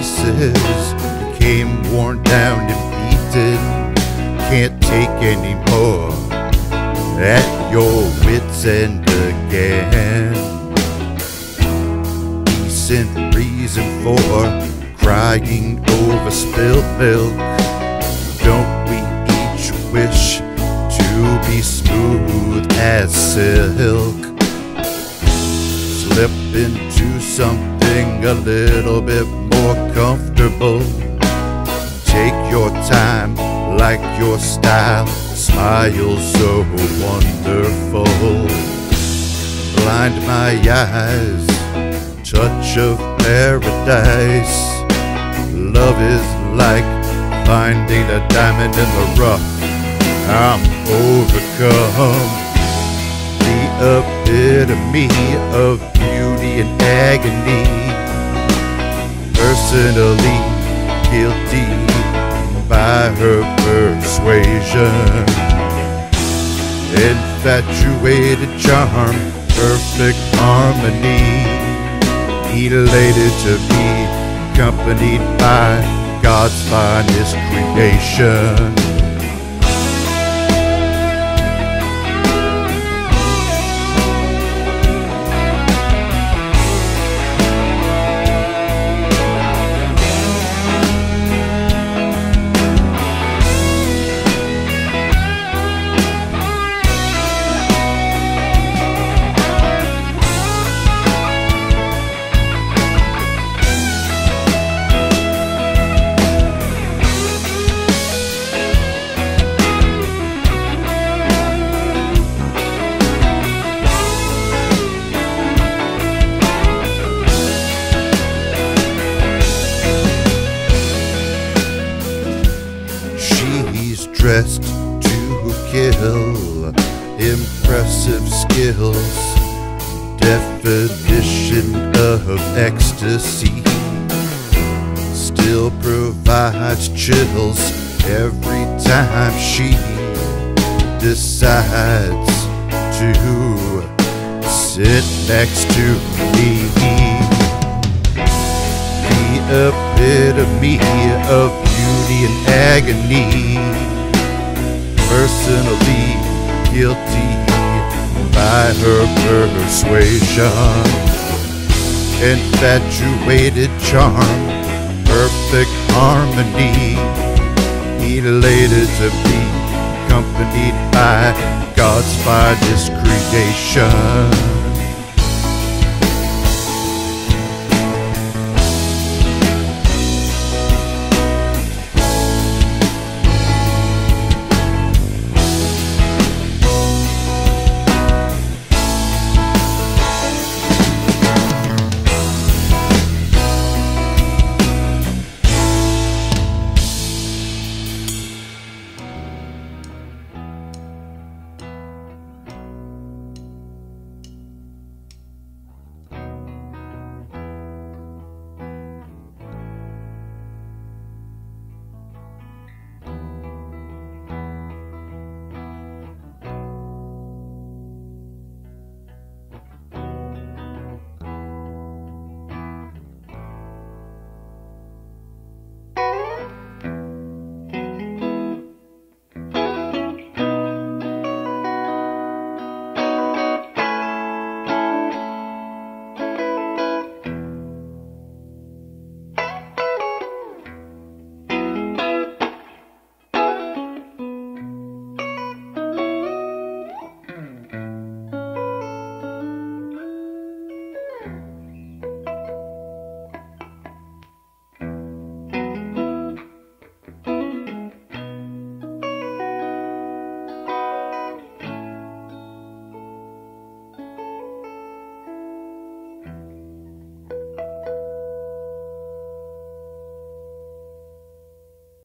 pieces, became worn down and beaten. Can't take any more, at your wits' end again. Decent reason for crying over spilled milk. Don't we each wish to be smooth as silk? Slip into something a little bit more comfortable. Take your time, like your style, smile so wonderful. Blind my eyes, touch of paradise. Love is like finding a diamond in the rough. I'm overcome. The epitome of beauty and agony. Personally guilty by her persuasion. Infatuated charm, perfect harmony. Elated to be accompanied by God's finest creation. Dressed to kill, impressive skills, definition of ecstasy. Still provides chills every time she decides to sit next to me. The epitome of beauty and agony. Personally guilty by her persuasion. Infatuated charm, perfect harmony. Elated to be accompanied by God's finest creation.